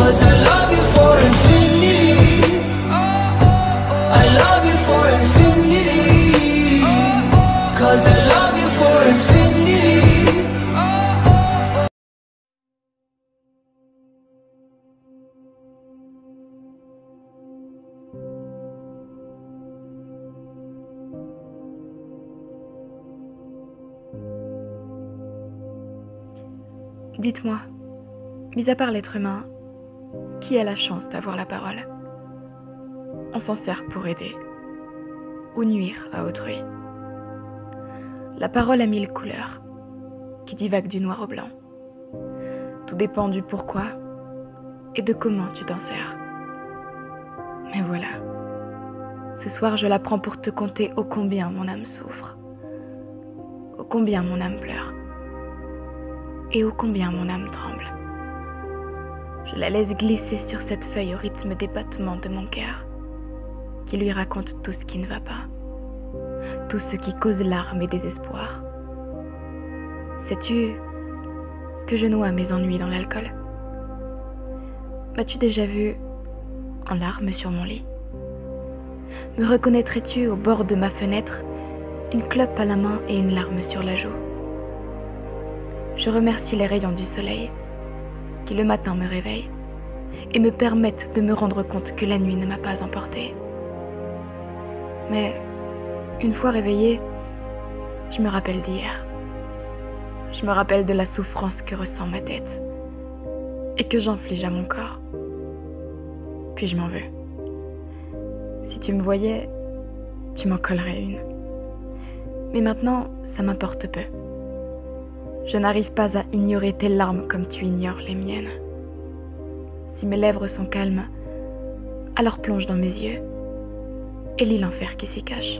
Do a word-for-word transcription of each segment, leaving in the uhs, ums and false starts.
'Cause I love you for infinity. I love you for infinity. 'Cause I love you for infinity. Dites-moi, mis à part l'être humain, qui a la chance d'avoir la parole? On s'en sert pour aider ou nuire à autrui. La parole a mille couleurs, qui divaguent du noir au blanc. Tout dépend du pourquoi et de comment tu t'en sers. Mais voilà, ce soir je la prends pour te conter ô combien mon âme souffre, ô combien mon âme pleure, et ô combien mon âme tremble. Je la laisse glisser sur cette feuille au rythme des battements de mon cœur, qui lui raconte tout ce qui ne va pas, tout ce qui cause larmes et désespoir. Sais-tu que je noie mes ennuis dans l'alcool? M'as-tu déjà vu en larmes sur mon lit? Me reconnaîtrais-tu au bord de ma fenêtre, une clope à la main et une larme sur la joue? Je remercie les rayons du soleil qui le matin me réveillent et me permettent de me rendre compte que la nuit ne m'a pas emportée. Mais une fois réveillée, je me rappelle d'hier. Je me rappelle de la souffrance que ressent ma tête et que j'inflige à mon corps. Puis je m'en veux. Si tu me voyais, tu m'en collerais une. Mais maintenant, ça m'importe peu. Je n'arrive pas à ignorer tes larmes comme tu ignores les miennes. Si mes lèvres sont calmes, alors plonge dans mes yeux et lis l'enfer qui s'y cache.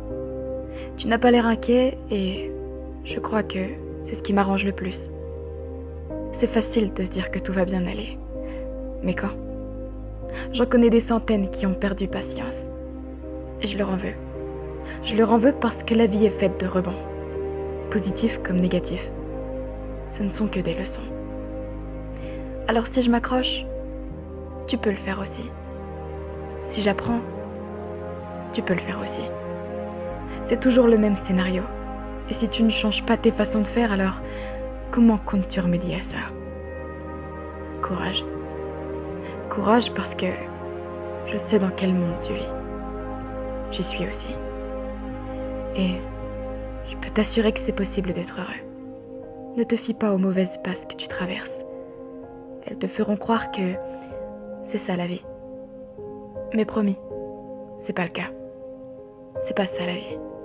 Tu n'as pas l'air inquiet et je crois que c'est ce qui m'arrange le plus. C'est facile de se dire que tout va bien aller. Mais quand? J'en connais des centaines qui ont perdu patience. Et je leur en veux. Je leur en veux parce que la vie est faite de rebonds, positifs comme négatifs. Ce ne sont que des leçons. Alors si je m'accroche, tu peux le faire aussi. Si j'apprends, tu peux le faire aussi. C'est toujours le même scénario. Et si tu ne changes pas tes façons de faire, alors comment comptes-tu remédier à ça? Courage. Courage parce que je sais dans quel monde tu vis. J'y suis aussi. Et je peux t'assurer que c'est possible d'être heureux. Ne te fie pas aux mauvaises passes que tu traverses. Elles te feront croire que c'est ça la vie. Mais promis, c'est pas le cas. C'est pas ça la vie.